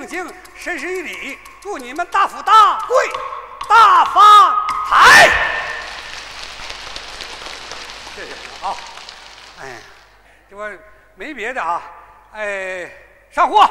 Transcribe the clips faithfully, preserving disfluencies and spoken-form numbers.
敬深深一礼，祝你们大富大贵，大发财。谢谢啊！哎，这不没别的啊，哎，上货。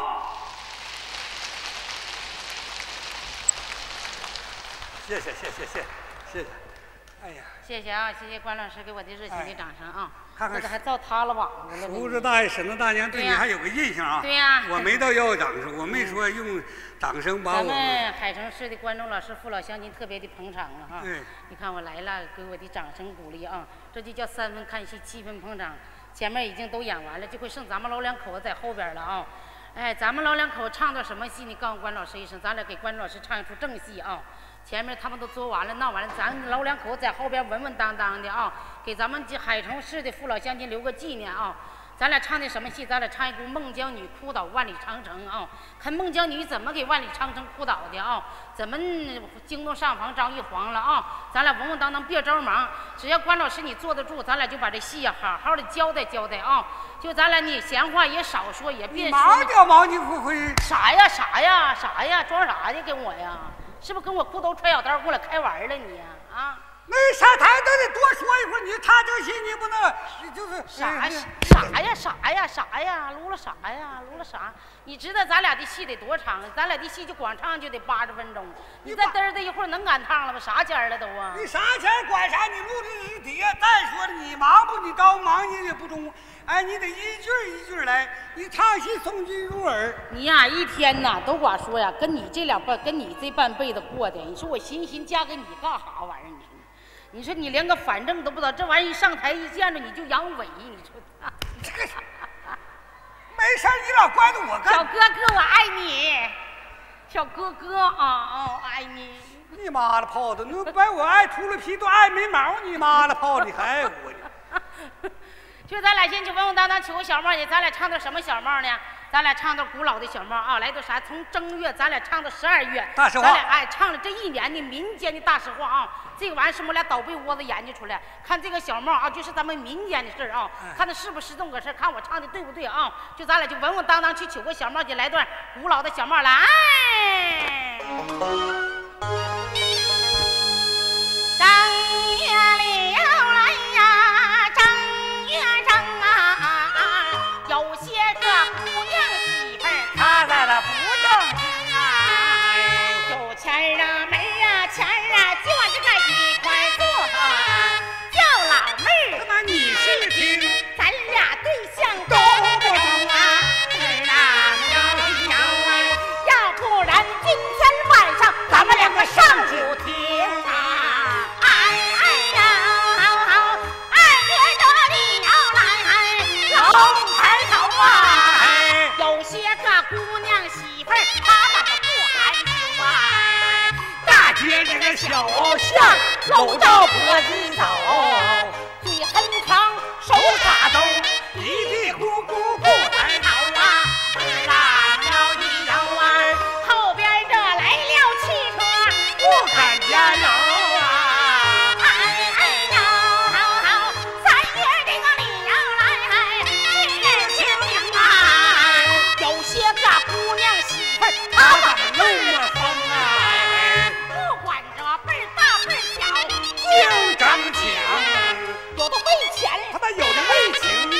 谢谢谢谢谢谢谢。哎呀， 谢谢啊，谢谢关老师给我的热情的掌声啊！ 看看这还造塌了网子了。 叔子大爷、婶子大娘对你还有个印象啊？ 对呀， 我没到要掌声，我没说用掌声把我。 咱们海城市的观众老师、父老乡亲特别的捧场了哈。 对， 你看我来了，给我的掌声鼓励啊，这就叫三分看戏，七分捧场。前面已经都演完了，这回剩咱们老两口子在后边了啊。哎，咱们老两口唱段什么戏？你告诉关老师一声，咱俩给关老师唱一出正戏啊。前面他们都做完了、闹完了，咱老两口在后边稳稳当当的啊，给咱们这海城市的父老乡亲留个纪念啊。咱俩唱的什么戏？咱俩唱一出《孟姜女哭倒万里长城》啊，看孟姜女怎么给万里长城哭倒的啊，怎么惊动上房张玉皇了啊。咱俩稳稳当当，别着忙，只要关老师你坐得住，咱俩就把这戏呀、啊、好好的交代交代啊。就咱俩你闲话也少说，也别说。 忙就忙，你会会啥呀啥呀啥呀，装啥呢？跟我呀？是不是跟我裤兜揣小刀过来开玩了你呀？啊！ 没上台都得多说一会儿，你唱这戏你不能就是啥啥呀啥呀啥呀，撸了啥呀撸了啥？你知道咱俩的戏得多长？咱俩的戏就光唱就得八十分钟，你再嘚儿的一会儿能赶趟了吗？啥钱了都啊？ 你啥钱管啥？你录的是底下。再说了，你忙不？你高忙你也不中。哎，你得一句一句来，你唱戏送君入耳。 你呀，一天呐都光说呀，跟你这两半，跟你这半辈子过的，你说我寻寻嫁给你干啥玩意儿？你说，你说你连个反正都不知道，这玩意儿一上台一见着你就阳痿，你说这个没事你老关着我干。 小哥哥，我爱你，小哥哥啊啊，爱你。 你妈了泡的，你把我爱秃了皮都爱没毛，你妈了泡你还爱我呢？ 就咱俩先去稳稳当当取个小帽去，咱俩唱段什么小帽呢？咱俩唱段古老的小帽啊，来段啥？从正月咱俩唱到十二月， 大实话。 咱俩哎唱了这一年的民间的大实话啊，这个玩意儿是我俩倒背窝子研究出来，看这个小帽啊，就是咱们民间的事儿啊，看它是不是这么个事儿，看我唱的对不对啊？就咱俩就稳稳当当去取个小帽去，来段古老的小帽来。哎正月了来呀，正月正啊，有些个姑娘媳妇儿她在了不正经啊，有钱啊没啊钱啊，就往这个一块做，叫老妹儿。 他妈你是听， 咱俩对象都不同啊，是啊，摇一摇啊，要不然今天晚上咱们两个上酒厅啊。 这个小巷搂着脖子走， 嘴很长，手卡兜， 嘀嘀咕咕不抬头啊，是啊，摇一摇啊， 后边这来了汽车， 不敢加油啊！ 哎哎呀，好好，三月这个里要来日清明啊，有些个姑娘媳妇儿，她怎么漏了风啊？ 就争抢，有的为钱， 他妈有的为情。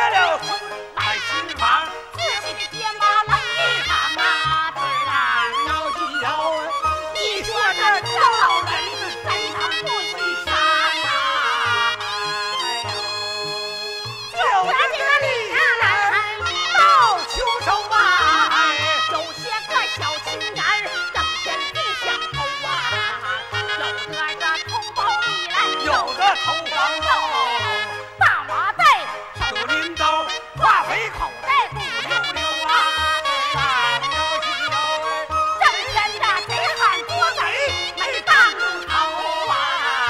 了手来心房， 自己的爹妈冷一场啊，对啦， 要去要啊！ 你说这叫老人怎能不去杀啊？就在这个里来到秋收吧， 有些个小青年儿整天不想偷啊，有的这偷包米来， 有的偷黄豆， 大麻袋手手拎刀，化肥口袋鼓溜溜啊， 要去要啊！ 整天的贼喊捉贼没当住头啊！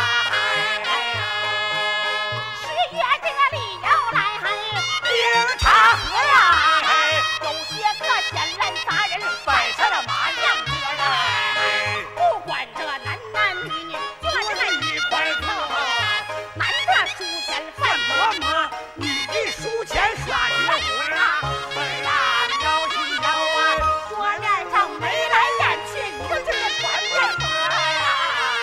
十月这个里要来， 领茶喝呀， 有些个闲人杂人摆上了麻将桌来， 不管这男男女女，就这个一块做， 男的输钱饭饭馍馍，女的输钱耍绝活啊！本来要去要啊， 桌面上眉来眼去，一个劲儿的传着歌呀。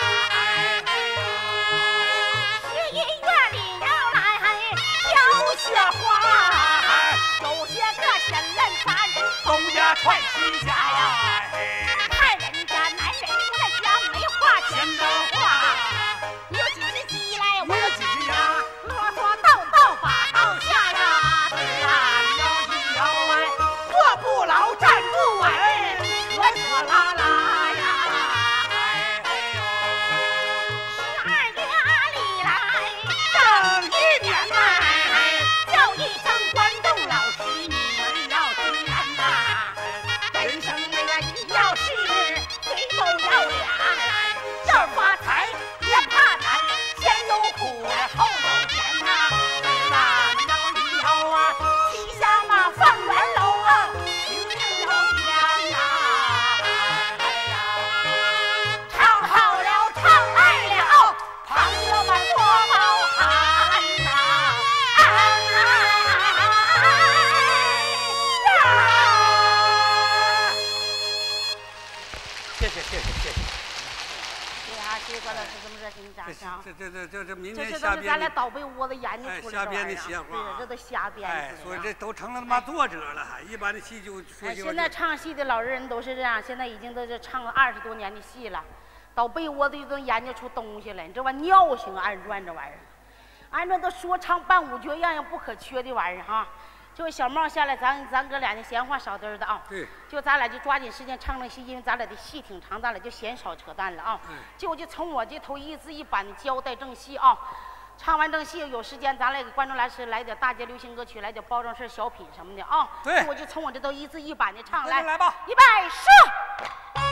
十一月里要来飘雪花，有些个闲人杂人东家串西家呀， 看人家男人不在家没话闲讲， 的话， 你有几只鸡来，我我有几只鸭， 啰嗦叨叨把道下呀，对啦， 要去要啊，坐不牢站不稳， 扯扯拉拉呀。十二月里来整一年来， 叫一声关东老师，你们要听言呐， 人生那个一要事，谁都要俩，要发财也怕难，先有苦后有甜呐。对啦， 要去要啊， 旗下嘛放元楼啊，平定有天呐。唱好了，唱爱了，朋友们多包涵呐。 谢谢谢谢谢谢。 对啊，谢谢关老师这么热情的掌声。 这这这这这明这年瞎这都是咱俩编的， 倒背窝子研究哎出来瞎编的的邪话玩意儿啊，对，这都瞎编哎， 出来的。 所以这都成了他妈作者了，还一般的戏就说哎， 句现在唱戏的老人都是这样，现在已经都是唱了二十多年的戏了，倒被窝子就能研究出东西来。你这玩意儿尿性二转这玩意儿，按照都说唱伴舞绝样样不可缺的玩意儿哈。就小帽下来，咱咱哥俩的闲话少嘚儿的啊。 对。 就咱俩就抓紧时间唱那戏，因为咱俩的戏挺长，咱俩就嫌少扯淡了啊。 嗯。 就就从我这头一字一板的交代正戏啊。唱完正戏，有时间咱来给观众来是来点大街流行歌曲，来点包装式小品什么的啊。 对。 我就从我这头一字一板的唱来。 来吧。 预备说。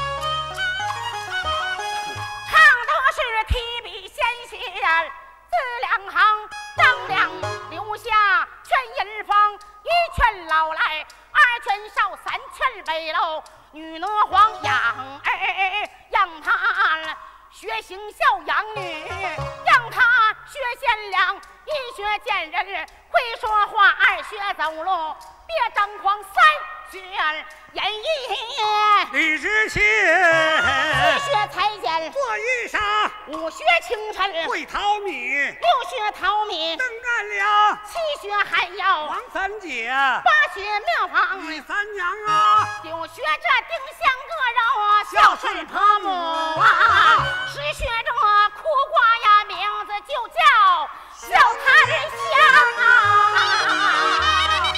唱的是提笔先写字两行，张良留下劝银方，一劝老来，二劝少，三劝北楼，女娥黄养儿，让他学行孝养女，让他学贤良，一学见人，会说话，二学走路，别张狂，三学演绎， 李知信， 四学裁剪， 做衣裳， 五学清晨， 会淘米， 六学淘米， 登干粮， 七学寒药， 王三姐， 八学庙房， 李三娘啊， 九学这丁香割肉啊，孝顺婆母啊，十学这苦瓜呀，名字就叫小檀香啊。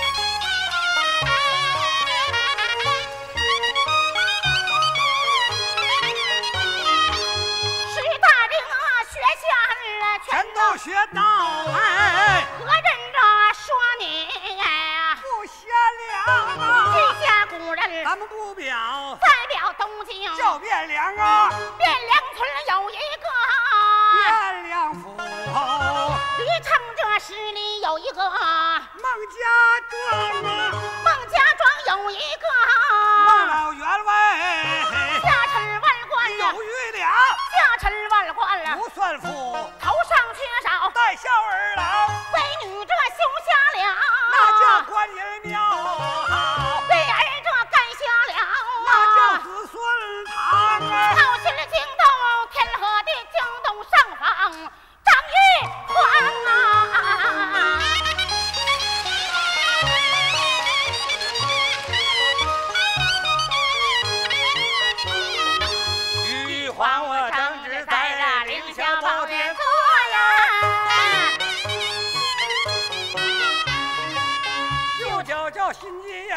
十大丁啊，学下全都学到哎， 何人这说你不贤良啊， 记下古人咱们不表， 代表东京叫汴梁啊， 汴梁村有一个汴梁府， 离城这十里有一个孟家庄啊， 孟家庄有一个孟老员外， 下沉万贯呀， 有余粮， 下沉万贯了， 不算富， 头上缺少带孝儿郎， 闺女这休下了， 那叫观音庙， 为儿这干下了， 那叫子孙堂啊， 闹起了惊动天河的惊动上访张玉环啊。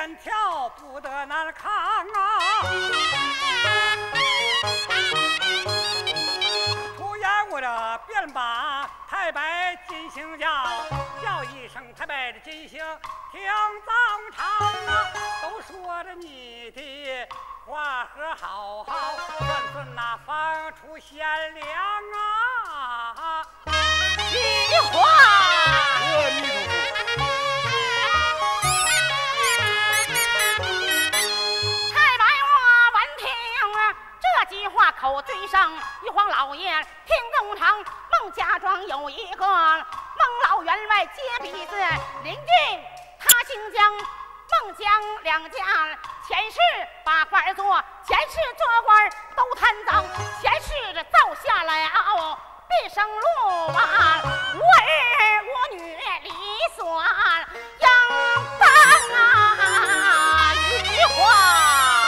线条不得难扛啊！突然我这便把太白金星叫，叫一声太白的金星听当场啊！都说着你的话和好好，算算那方出贤良啊！ 菊花。 阿弥陀佛。 这句话口嘴上，玉皇老爷听东堂。孟家庄有一个孟老员外接鼻子，邻居他姓姜，孟姜两家前世把官做，前世做官都贪赃，前世这造下了毕生路啊，无儿无女理所应当啊，玉皇。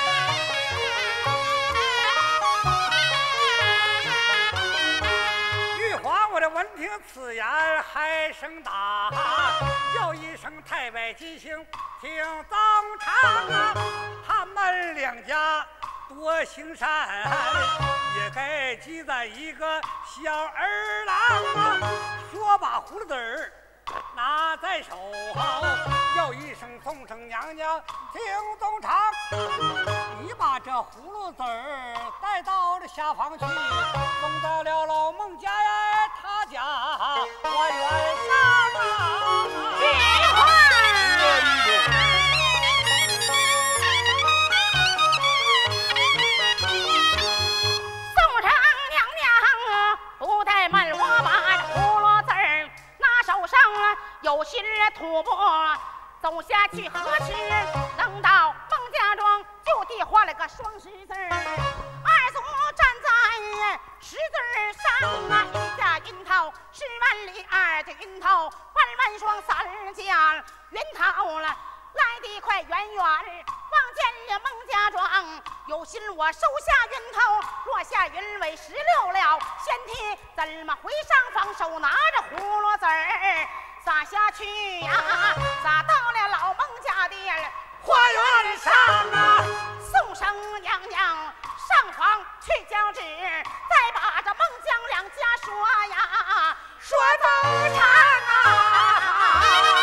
我这闻听此言还声大，叫一声太白金星听当场啊！他们两家多行善，也该记在一个小儿郎啊！说把葫芦子儿拿在手，叫一声送声娘娘听东厂。你把这葫芦子儿带到了下方去，送到了老孟家呀，他家花园上啊！ 菊花。送上娘娘不怠慢，我把葫芦子儿拿手上，有心吐蕃走下去何时能到孟家庄，就地画了个双十字，二足站在十字上啊，一架云头十万里，二架云头万万双，三架云头了来得快，远远望见了孟家庄，有心我收下云头，落下云尾石榴了，先提怎么回上方，手拿着葫芦籽儿撒下去呀、啊，撒到了老孟家的花园上啊！ 送上娘娘上房去交旨，再把这孟姜两家说呀，说都长啊！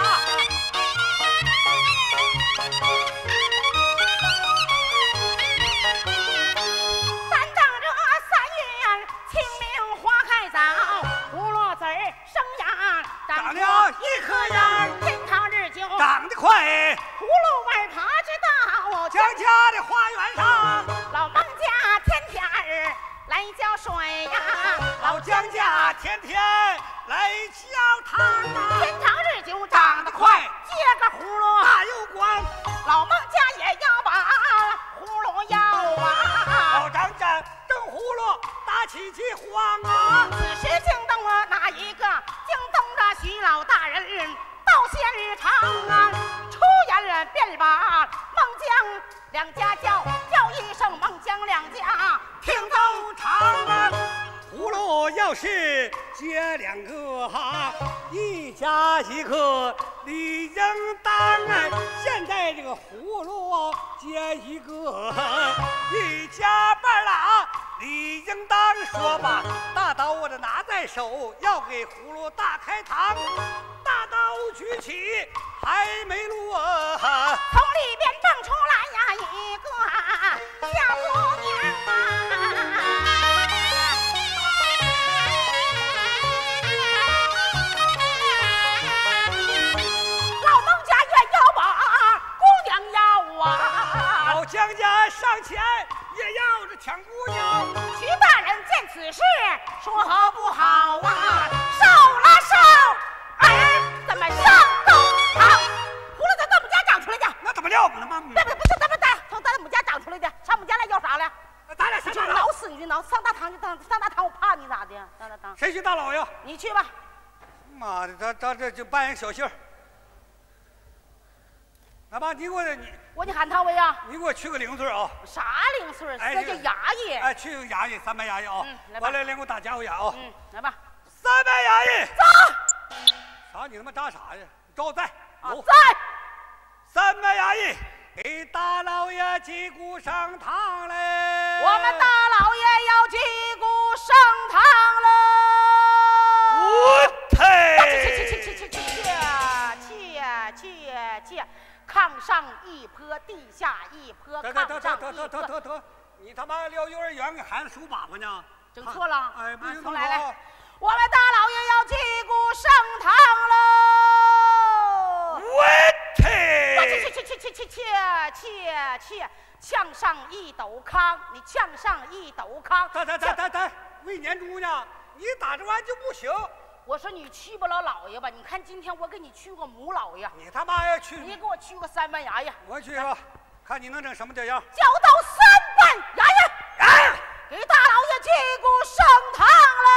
咱等着三月清明花开早，葫芦籽儿生芽长了一颗芽， 天长日久长得快， 葫芦味他知道， 姜家的花园上， 老孟家天天儿来浇水呀， 老姜家天天来浇汤啊， 天长日久长得快，接个葫芦大有光， 老孟家也要把葫芦要啊， 老张家蹬葫芦打起起慌啊， 此时惊动了哪一个？惊动着徐老大人到现场啊，出言便把孟姜两家叫，叫一声孟姜两家听都长啊，葫芦要是结两个哈，一家一个理应当啊。现在这个葫芦结一个，一家半啦，理应当说吧。大刀我这拿在手，要给葫芦大开膛，大刀举起还没落， 从里边蹦出来呀一个小姑娘啊。 老姜家上前也要着抢姑娘， 徐大人见此事，说好不好啊？收了收儿，怎么上都好。葫芦在咱们家长出来的， 那怎么了呢吗？ 不不不是咱们家从咱们家长出来的，上我们家来要啥了？ 咱俩上大挠死你就挠，上大堂就上上大堂，我怕你咋的？上大堂。 谁去大老爷？ 你去吧。 妈的，咱咱这就扮演小戏儿。老爸，你给我你我你喊他为呀？ 你给我去个零碎啊！ 啥零碎？ 哎， 这叫衙役。 哎，去个衙役，三班衙役啊！ 嗯，来吧。 我来连给我打家伙眼啊！ 嗯，来吧。 三班衙役， 走。 啥？你他妈扎啥呀？找我在。 啊， 走。 在。 三位衙役给大老爷击鼓上堂嘞！ 我们大老爷要击鼓上堂喽！ 我退！去去去去去去去去去！炕上一泼，地下一泼，炕上一泼。 得得得得得！你他妈撂幼儿园给孩子数粑粑呢？ 整错了！ 哎，不行， 重来来！我们大老爷要击鼓上堂喽！ 我退！ 去去去去去去去去！炕上一斗糠，你炕上一斗糠。 等等等等等，为年猪呢？你打着玩就不行。 我说你去不了老爷吧？你看今天我给你去个母老爷。 你他妈要去？ 你给我去个三班衙爷。 我去吧，看你能整什么屌样。 叫到三班衙爷， 哎， 给大老爷击鼓上堂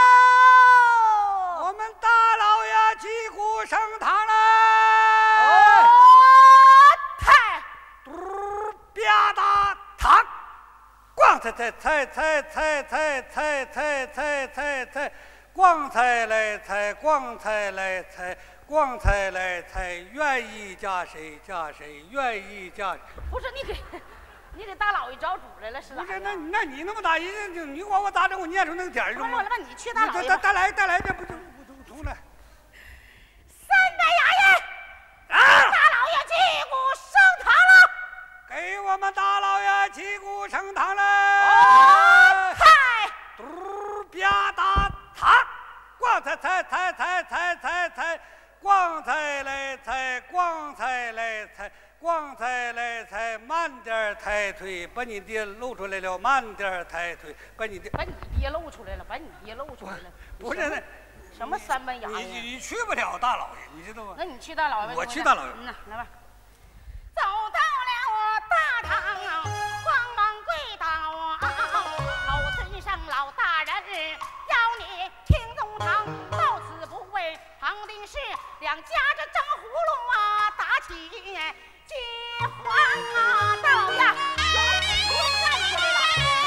喽！ 我们大老爷击鼓上堂了。 哦，太， 嘟，吧嗒堂，咣菜菜菜菜菜菜菜菜菜菜菜。光彩来财，光彩来财，光彩来财，愿意嫁谁嫁谁，愿意嫁。 不是你给，你给大老爷找主来了是吧？ 不是，那那你那么大人，你管我咋整？我念出那个点儿中。 完了吧，你去大老爷。 再再来再来一遍，不就不就重来。 三班衙爷， 啊！ 大老爷击鼓上堂了。 给我们大老爷击鼓升堂了。 哦，太， 嘟，吧嗒堂。光彩彩彩彩彩彩彩，光彩来财，光彩来财，光彩来财，慢点抬腿，把你爹露出来了，慢点抬腿，把你爹把你爹露出来了，把你爹露出来了。 不是那什么三班衙爷？ 你你去不了大老爷，你知道吗？ 那你去大老爷。 我去大老爷。 嗯呐，来吧。走到了大堂啊，慌忙跪倒啊，口尊上老大人，要你听中堂，到此不为旁的事，两家这蒸葫芦啊，打起饥荒啊，大老爷不用站起来了。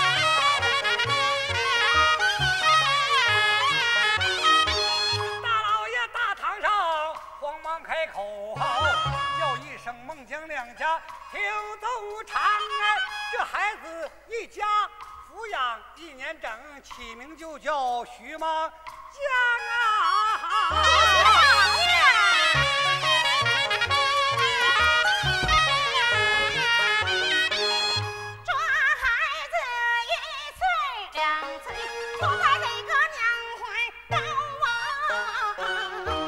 大老爷大堂上慌忙开口，叫一声孟姜两家听奏唱哎，这孩子一家抚养一年整，起名就叫徐茂姜啊！ 老爷，这孩子一岁两岁，就在这个娘怀高啊！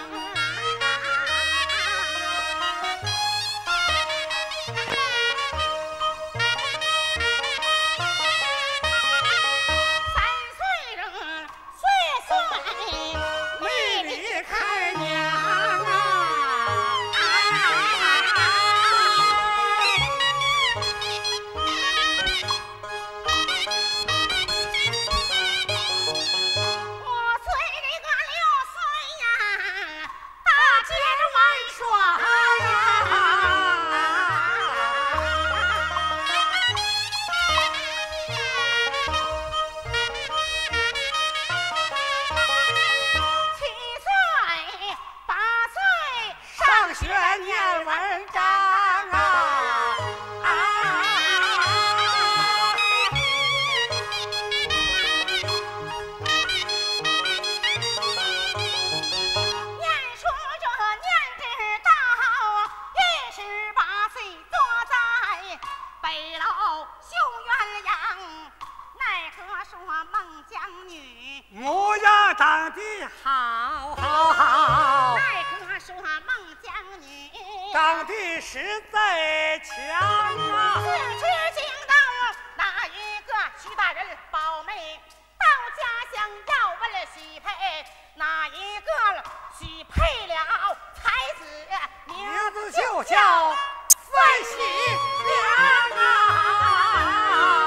长得实在强啊！ 自知惊到哪一个徐大人宝妹到家乡要问许配，哪一个许配了才子名字就叫范喜良啊！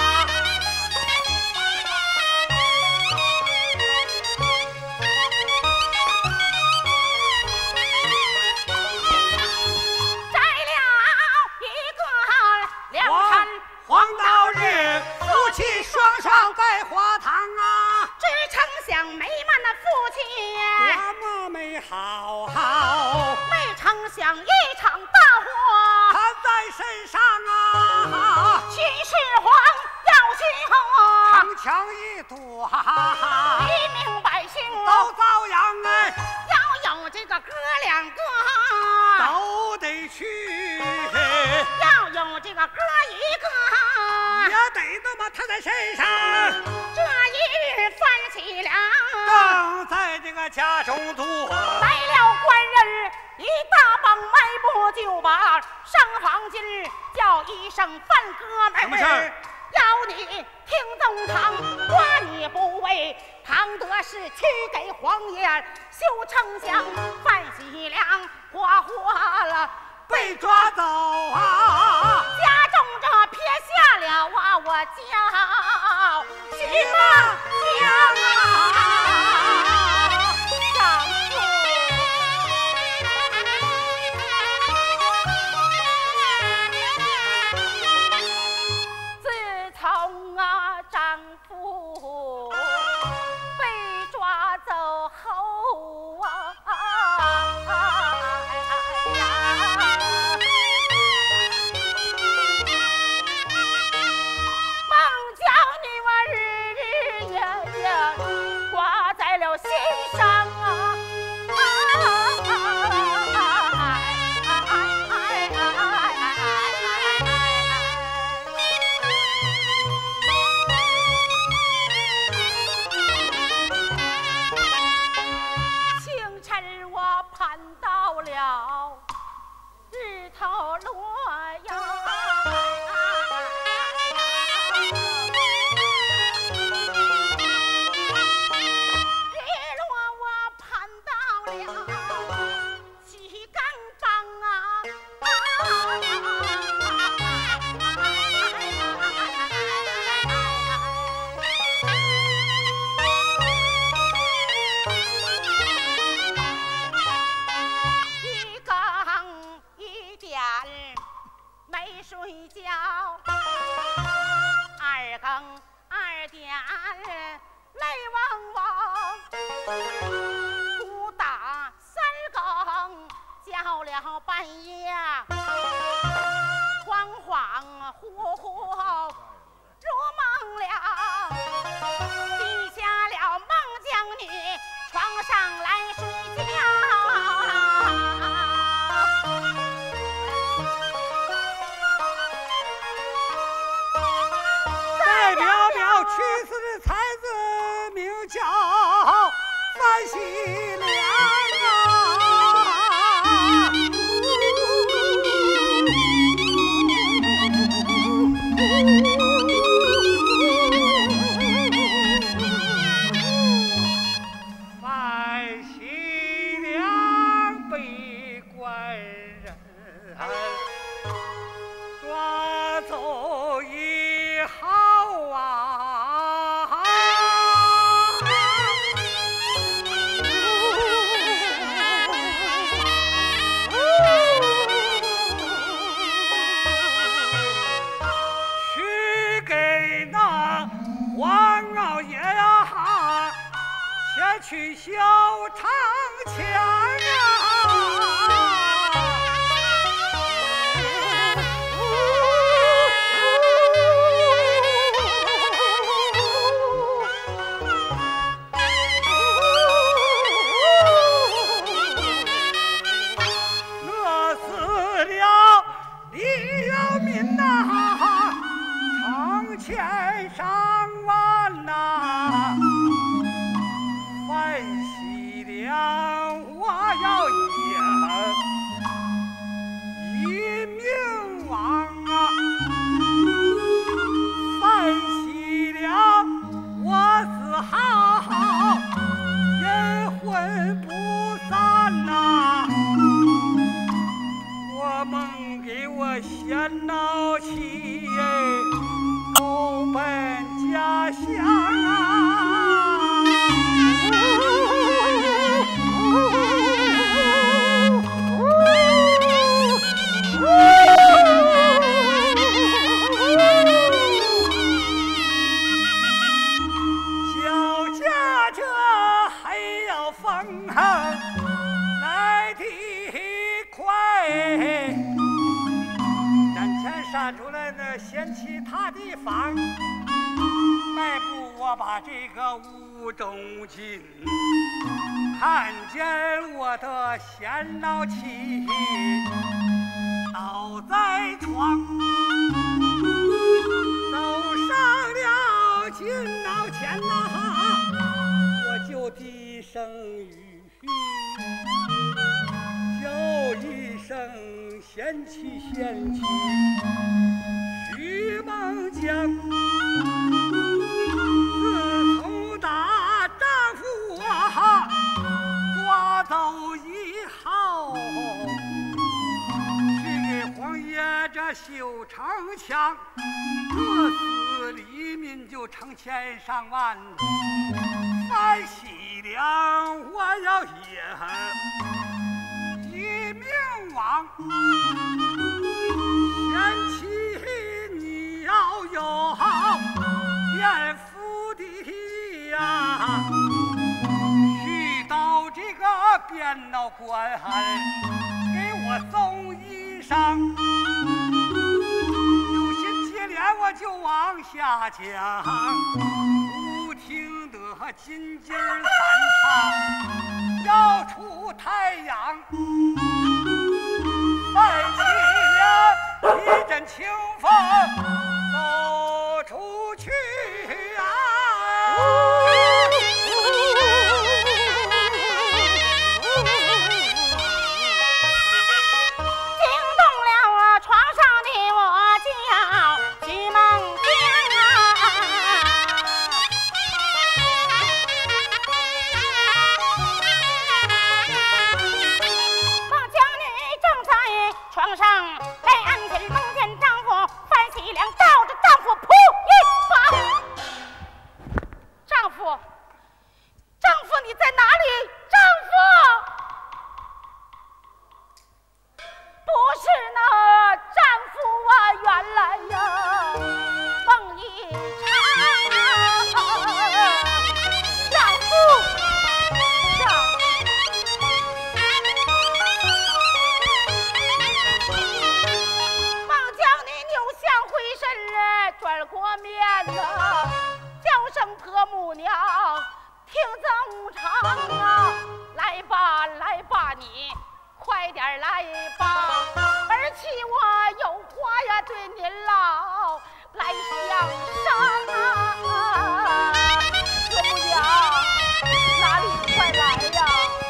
黄道日，夫妻双双在花堂啊！ 只成想美满的夫妻多么美好！ 没成想一场大祸身上啊， 秦始皇要今后长枪一堵，哈哈哈， 黎民百姓都遭殃哎， 要有这个哥两个都得去， 要有这个哥一个也得那么他在身上。 这一日翻起了， 刚在这个家中住， 来了官人一大帮，迈步就把上房进，叫一声范哥们什么事儿？ 要你听东堂，话你不为，庞德是去给皇爷修丞相，范喜良活活了被抓走啊！ 家中这撇下了啊，我叫徐大江啊，丈夫。自从啊丈夫被抓走后啊。心上啊，清晨我盼到了日头落呀。睡觉，二更二点泪汪汪，鼓打三更叫了半夜，恍恍惚惚如梦了，记下了孟姜女床上来睡觉。 去世的才子名叫范喜良啊，范喜良被官人抓走以后啊，去给那王老爷呀先去修长墙啊。千上万呐，范喜良，我要一一命亡啊！范喜良，我死好阴魂不散呐！我梦给我先闹起投奔家乡啊！小家这还要风来得快，咱闪出来那嫌弃他的房，迈步我把这个屋中进，看见我的贤老妻倒在床，走上了金刀前呐，我就低声语，叫一声贤妻贤妻徐梦江。自从打丈夫啊抓走以后，去给皇爷这修城墙，各司黎民就成千上万，凡喜粮我要也一命亡，贤妻你要有艳福的呀，去到这个便脑关，给我送衣裳，有心接连我就往下讲，不听得金鸡三唱，要出太阳，泛起了一阵清风，走出去啊！ 惊动了床上的我叫徐梦江啊！孟姜女正在床上被安寝，梦见丈夫范喜良照着丈夫扑一把。丈夫，丈夫你在哪里？丈夫，不是那丈夫啊，原来呀梦一场啊！丈夫，丈夫。孟姜女扭向回身转过面呐，叫声婆母娘听奏唱啊，来吧来吧你快点来吧，儿妻我有话呀对您老来相商啊，婆母娘哪里快来呀？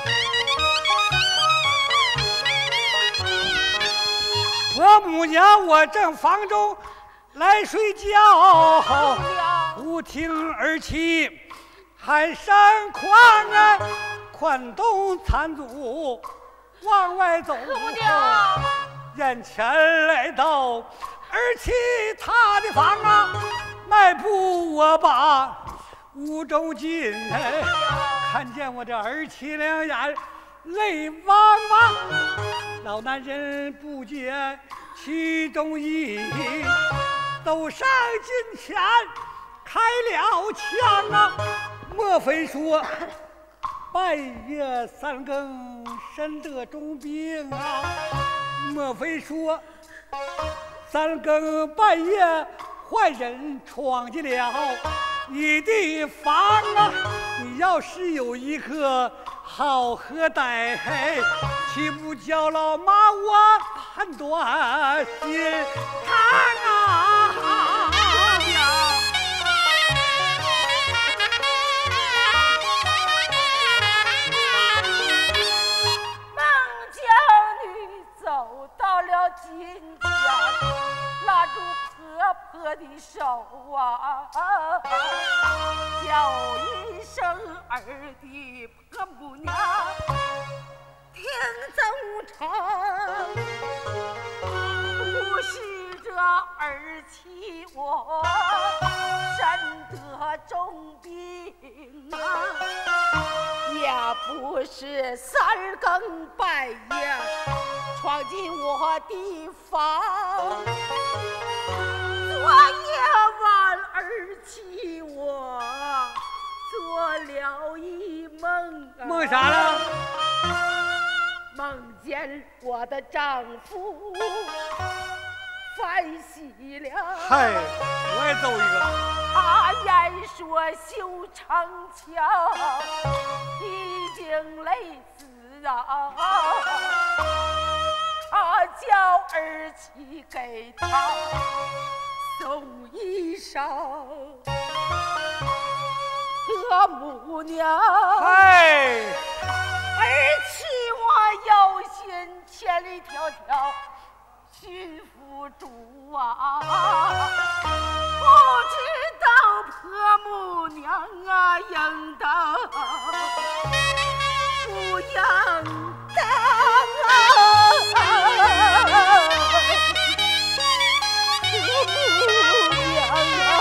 婆母娘，我正房中来睡觉，忽听儿妻喊声哐啊，宽动残阻往外走， 婆母娘， 眼前来到儿妻她的房啊，迈步我把屋中进，看见我这儿妻两眼泪汪汪，老男人不解其中意，走上近前开了枪啊，莫非说半夜三更身得重病啊？莫非说三更半夜坏人闯进了你的房啊？你要是有一颗好核呆，岂不叫老妈我判断心肠啊？ 走到了金家，拉住婆婆的手啊，叫一声儿的婆母娘，听奏唱，不是这儿妻我身得重病啊，也不是三更半夜闯进我的房，昨夜晚儿妻我做了一梦啊， 梦啥了？ 梦见我的丈夫翻稀了。 嗨，我也奏一个。 他言说修城墙已经累死啊，他叫儿媳给他送衣裳。和母娘， 嗨， 儿妻我有心千里迢迢寻夫主啊，不知道婆母娘啊应当不应当啊，婆母娘啊。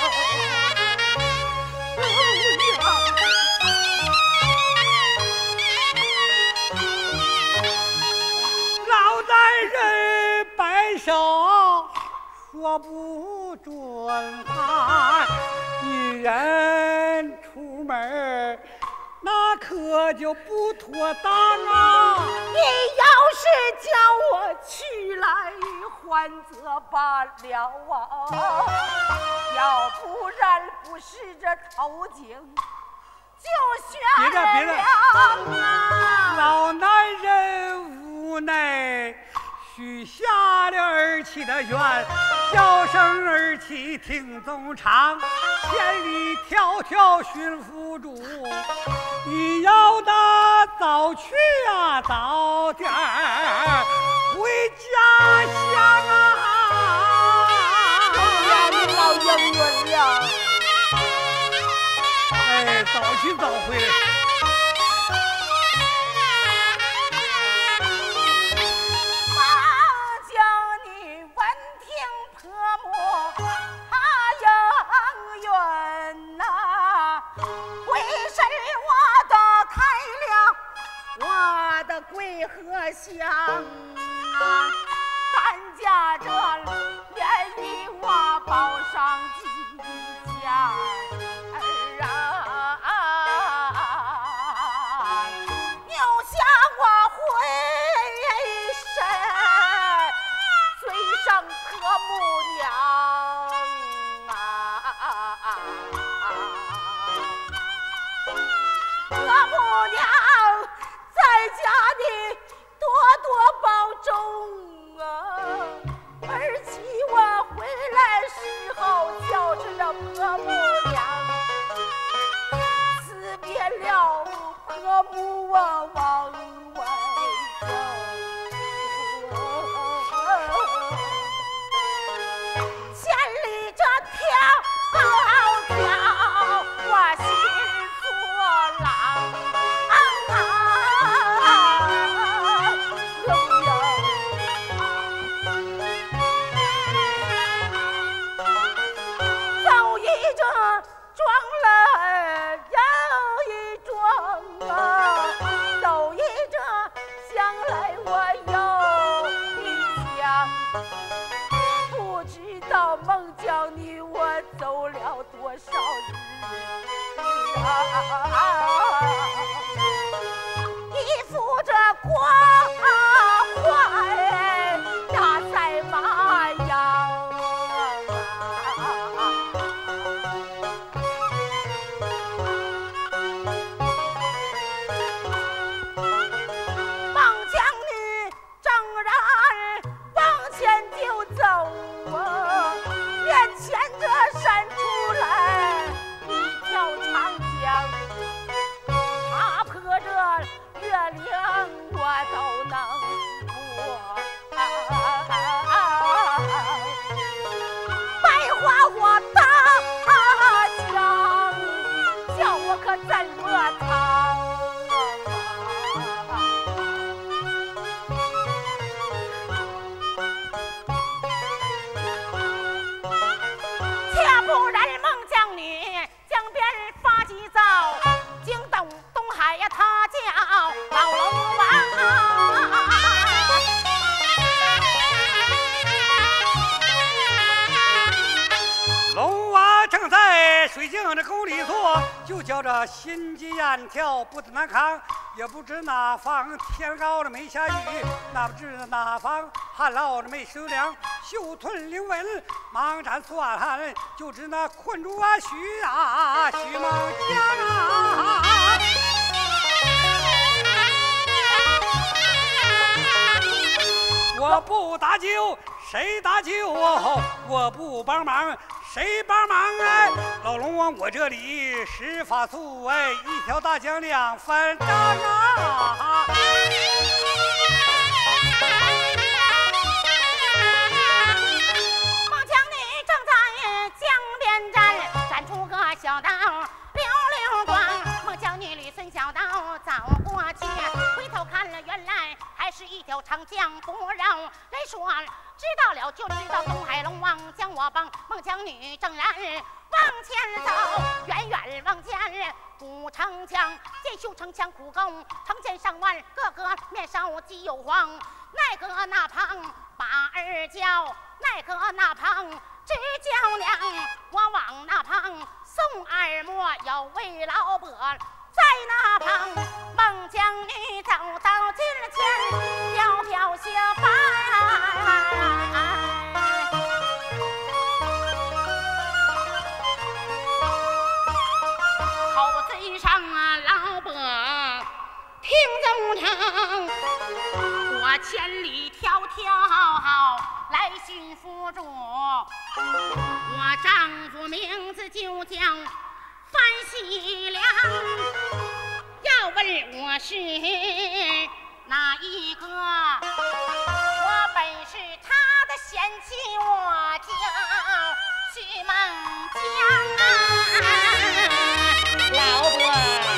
手说不准啊，一人出门那可就不妥当啊！ 你要是叫我去来还则罢了啊，要不然不是这头颈就悬别的别的啊！ 老男人无奈。许下了儿妻的愿，叫声儿妻听总唱，千里迢迢寻夫主，你要的早去啊，早点儿回家乡啊！ 你老应允了， 哎，早去早回。 贵和香啊，担架着连衣我抱上几件儿啊，留下我回身追上婆母娘啊，婆母娘在家里多多保重啊！儿媳我回来时候叫着这婆母娘，辞别了婆母我往外走，千里这迢迢我心作郎。不知道孟姜女我走了多少日啊，一副这光环压在马腰啊，孟姜女正然往前就走啊，面前这闪出来一条长江，踏破这月亮我都能过啊，白花我大江，叫我可怎么逃？不然孟姜女江边发急躁，惊动东海呀，他叫老龙王。 龙娃正在水井的沟里坐，就叫这心急眼跳不得难扛，也不知哪方天高了没下雨，哪不知哪方旱涝了没收粮。 袖屯领文，忙战算，就知那困住啊许啊许梦江啊。我不搭救，谁搭救？我不帮忙，谁帮忙？哎，老龙王，我这里事发速，哎，一条大江两翻张啊！ 孟姜女正在江边站，站出个小道溜溜光。孟姜女吕孙小道走过去，回头看了，原来还是一条长江不绕。来说知道了就知道，东海龙王将我帮。孟姜女正然往前走，远远望见古城墙，见修城墙苦工，城前上万，个个面上肌有黄。那个那旁把儿叫，那个那旁只叫娘。我往那旁送二莫，有位老伯在那旁。孟姜女走到近前，飘飘下拜。口嘴上啊，老伯听众唱，我千里迢迢来寻夫主。我丈夫名字就叫范喜良，要问我是哪一个？我本是他的贤妻，我叫许孟姜啊，老伯。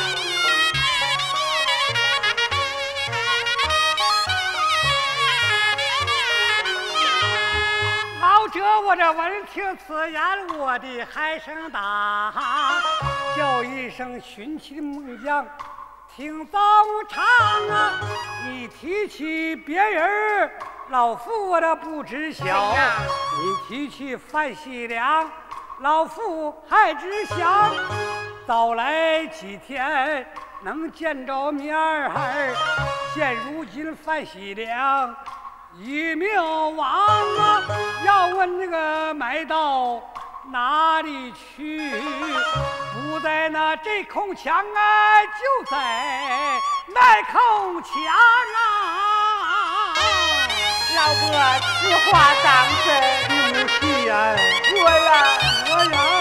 老者，我这闻听此言，我的海声大，叫一声寻亲孟姜，听早唱啊！你提起别人，老夫我这不知晓；你提起范喜良，老夫还知晓。早来几天能见着面儿，现如今范喜良一命亡啊！要问那个埋到哪里去？不在那这空墙啊，就在那空墙啊！ 老伯，此话当真？ 对不起呀， 我呀， 我呀。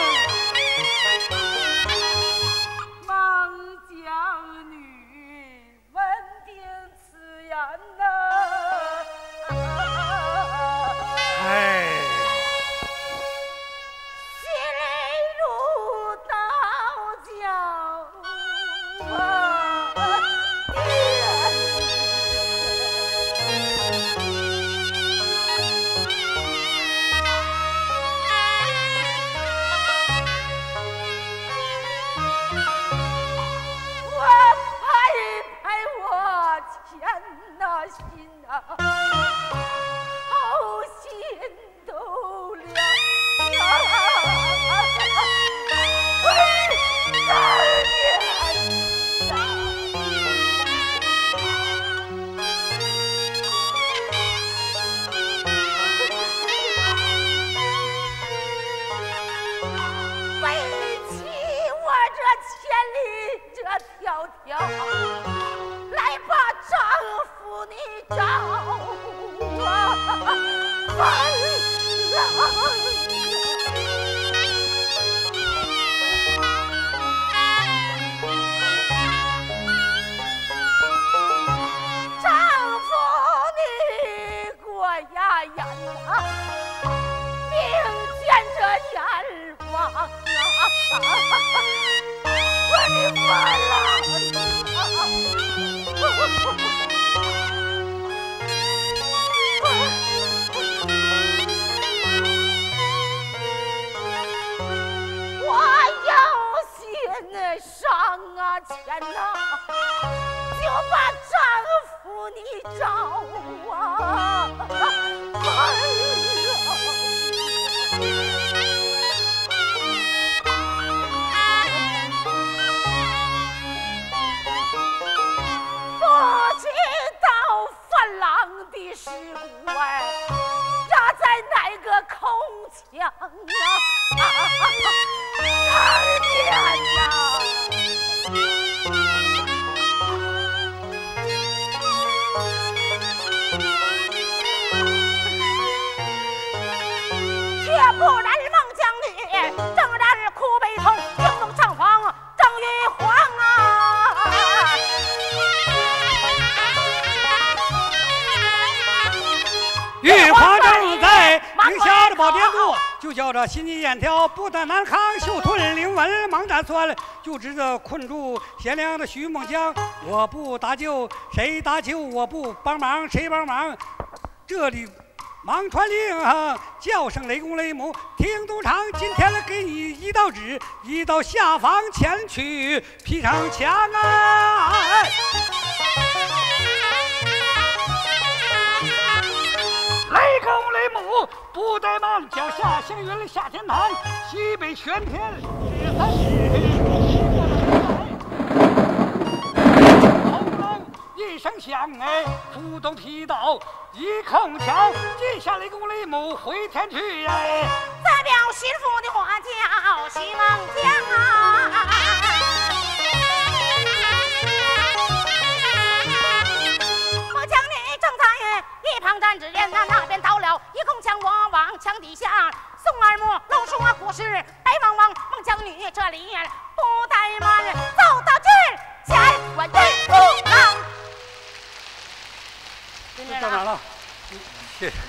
孟姜女闻听此言呐， 哎， 心如刀绞啊！我拍一拍我前那心啊，好心都凉啊！为三年啊！背起我这千里这迢迢，来把丈夫你找啊！完了。丈夫你过呀眼啊，明见着阎王啊！我的妈我有心上啊前呐，就把丈夫你找啊！不知道范郎的尸骨哎，压在哪啊，二天呐！却不然孟姜女正然苦悲痛，惊动上房正玉皇啊！ 玉皇正在名下的宝殿坐，就叫这心急眼挑，不得难抗，袖吞灵文忙斩算，就知这困住贤良的徐梦江。我不搭救谁搭救，我不帮忙谁帮忙。这里忙传令啊，叫声雷公雷母，听东厂，今天来给你一道旨，一到下房前去劈上墙啊！雷公雷母不怠慢，脚下行云下天堂，西北玄天十三时。一声响，哎，出动劈倒一铿锵，接下雷公雷母回天去，哎， 再表心腹的花轿徐梦江啊！孟姜女正在一旁站着人呐，那边倒了一铿锵，我往墙底下送二目露出啊，故事白茫茫。孟姜女这里不怠慢，走到这前我运不当。 到哪了？谢谢，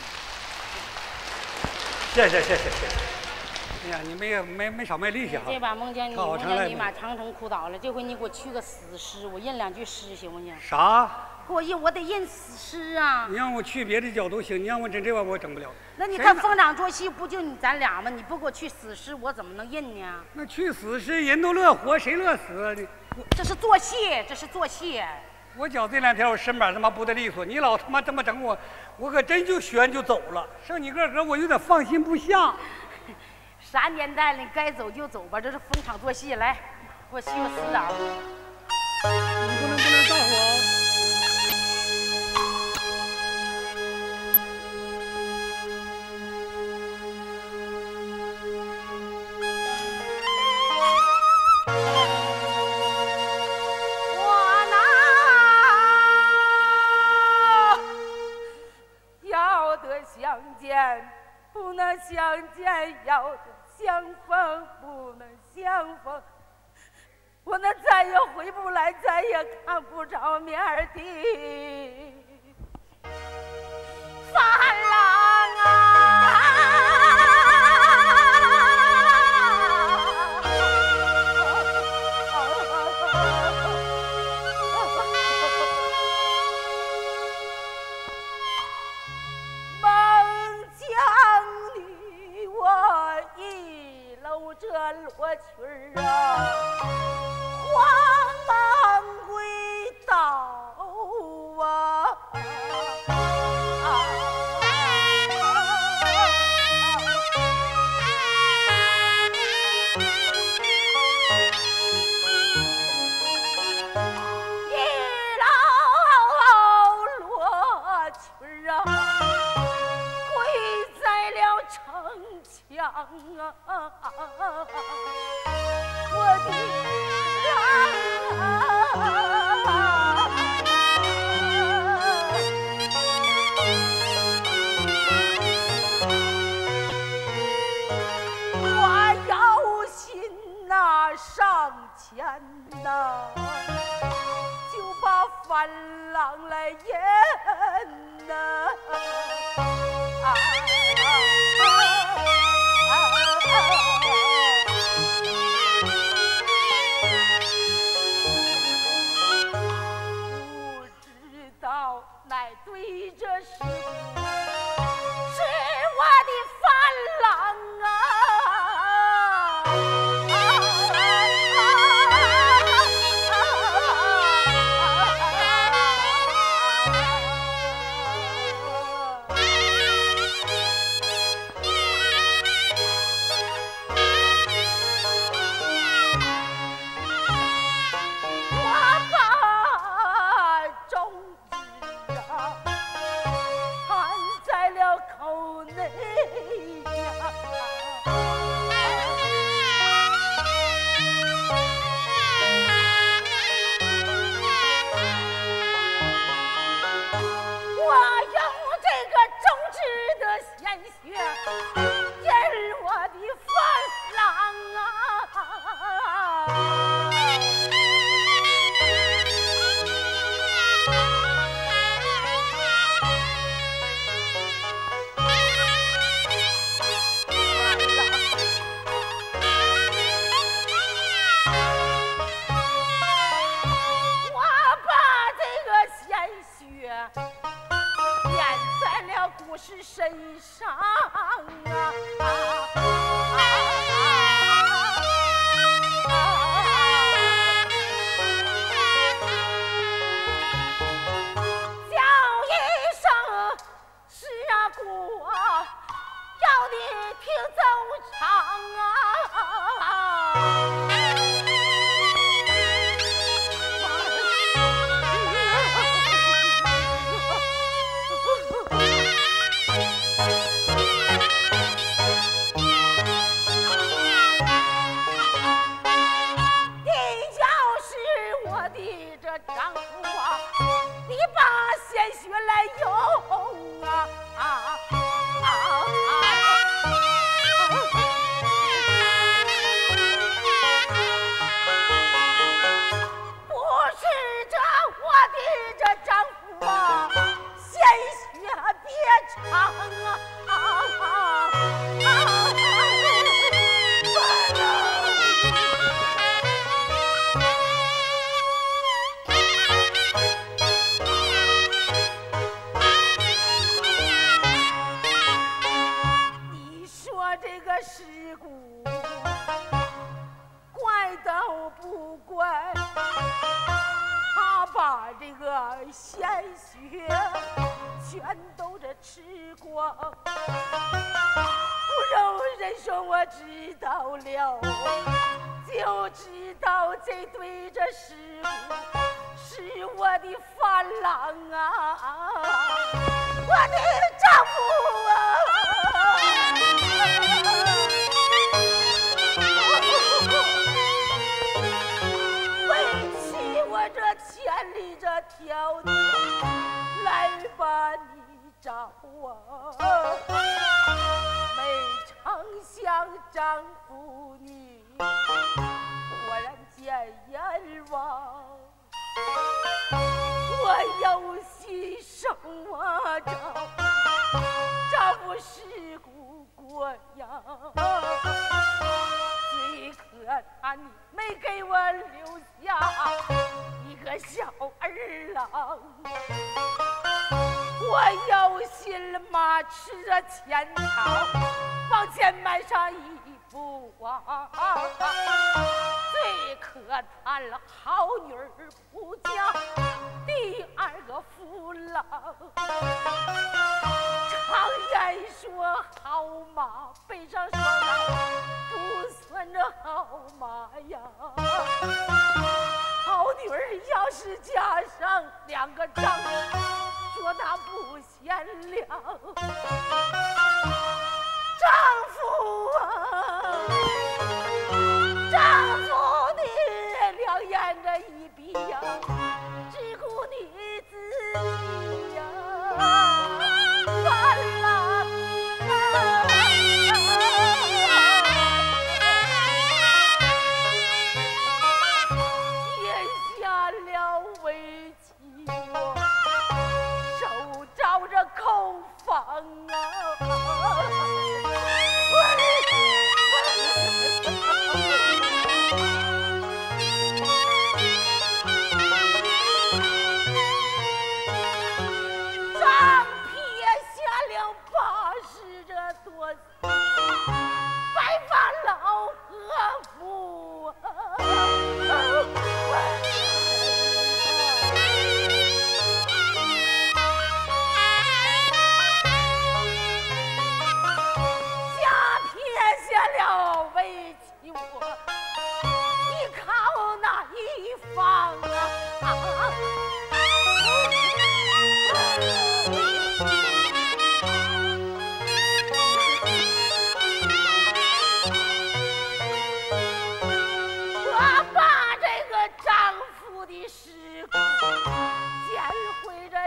谢谢，谢谢，谢谢。哎呀，你没没没少卖力气哈。 这把孟姜女，孟姜女把长城哭倒了。这回你给我去个死诗，我印两句诗行不行？ 啥？ 给我印，我得印死诗啊！ 你让我去别的角都行，你让我整这玩意我整不了。 那你看逢场作戏，不就你咱俩吗？你不给我去死诗，我怎么能印呢？ 那去死诗，人都乐活，谁乐死啊？ 这是做戏，这是做戏。 我脚这两天我身板他妈不得利索，你老他妈这么整我，我可真就悬就走了。剩你个个我有点放心不下。 啥年代了，该走就走吧，这是逢场作戏。来，给我去个死掌。 你不能不能照顾我。 不能相见，要得相逢，不能相逢。我那再也回不来，再也看不着面的范郎啊！这罗裙儿啊，慌忙归道啊！一老罗裙儿啊，跪在了城墙啊！我的我有心呐，上前呐，就把范郎来引呐。啊乃对着是是我的范郎啊！我把中指啊！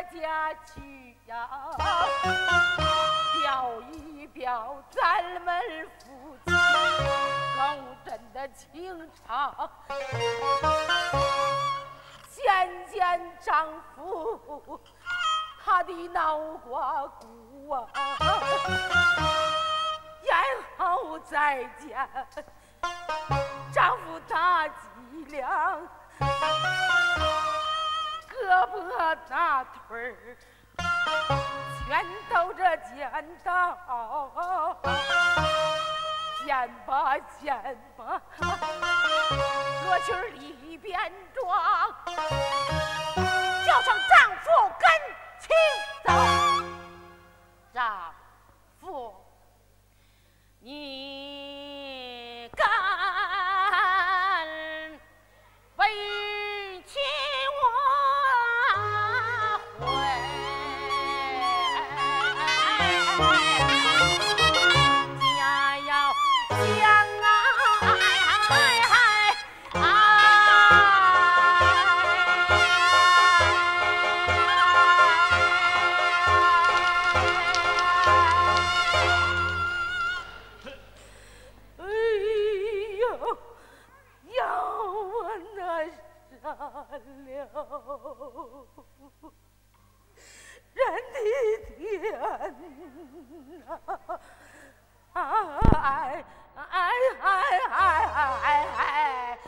家去呀，表一表咱们夫妻更真的情长。见见丈夫他的脑瓜骨啊，然后再见丈夫大脊梁，胳膊大腿儿全都这剪刀，剪吧剪吧，罗裙里边装，叫声丈夫跟亲走。丈夫，你敢委屈我回？家要将人的天哪！哎哎哎哎哎哎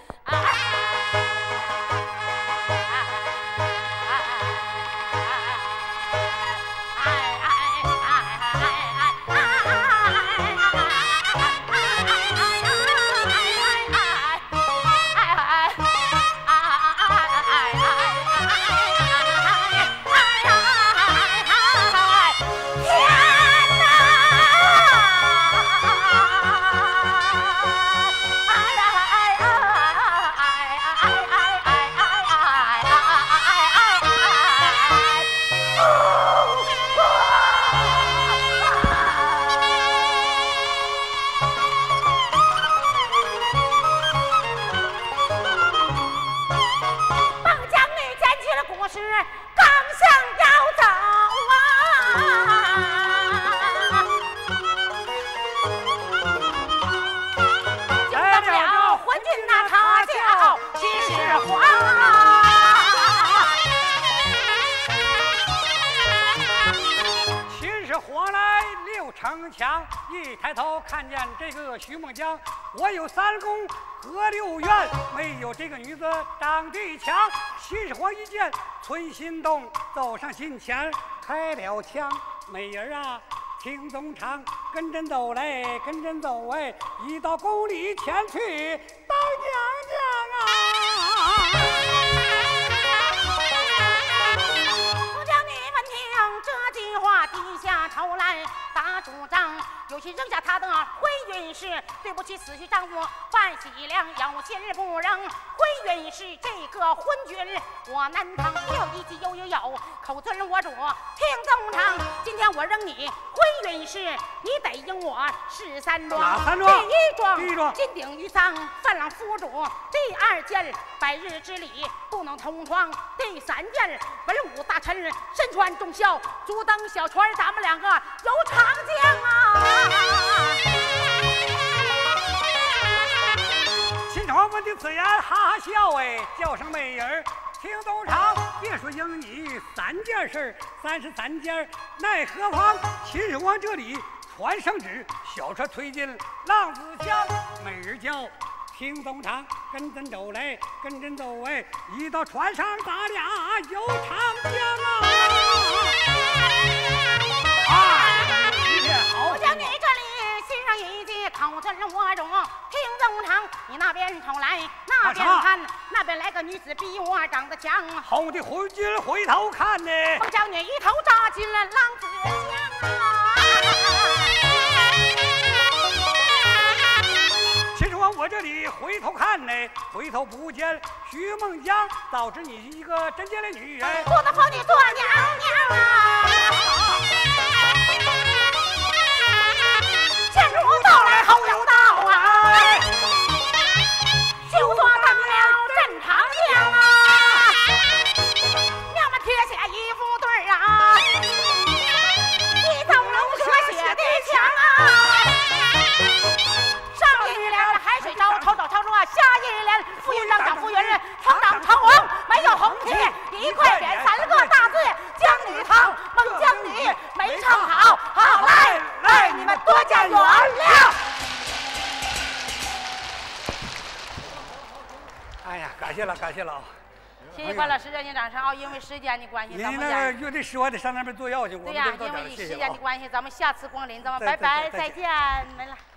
城墙一抬头看见这个徐梦江，我有三宫和六院，没有这个女子长得强。秦始皇一见存心动，走上近前开了枪。美人啊，听总唱，跟着走来，跟着走哎，一到宫里前去当娘娘啊！ 不叫你们听这句话，低下头来打主张，有心扔下他的回云氏，对不起死去丈夫范喜良，有心不扔回云氏这个昏君，我南唐有一计有有有，口尊我主听宗长，今天我扔你回云氏，你得应我十三桩。 哪三桩？ 第一桩， 第一桩金鼎于丧，范郎夫主；第二件，百日之礼不能同床；第三件，文武大臣身穿重孝，足蹬小船，咱们两个游长江啊！ 秦始皇闻听此言，哈哈笑哎，叫声美人听东唱，别说应你三件事，三十三件，奈何妨？秦始皇这里传圣旨，小车推进浪子江，美人叫听东唱，跟真走来，跟真走哎，一到船上咱俩游长江啊！哎，一片好。 我叫你这里心上一计，口尊我主听宗长，你那边瞅来，那边看，那边来个女子比我长得强， 红的昏君回头看呢， 我叫你一头扎进了浪子江啊！ 秦始皇我这里回头看呢，回头不见徐梦江，早知你一个真贱的女人， 不能封你做娘娘啊！前如到来后有到啊，就做当了镇长娘啊！娘们贴下一副对啊， 家圆了。 哎呀，感谢了，感谢了啊！ 谢谢关老师热情掌声啊！因为时间的关系，咱您们那个乐队师我得上那边做药去，我对呀， 们就到因为时这儿了，谢谢啊！ 间的关系，咱们下次光临，咱们再拜拜， 再见再见，没了。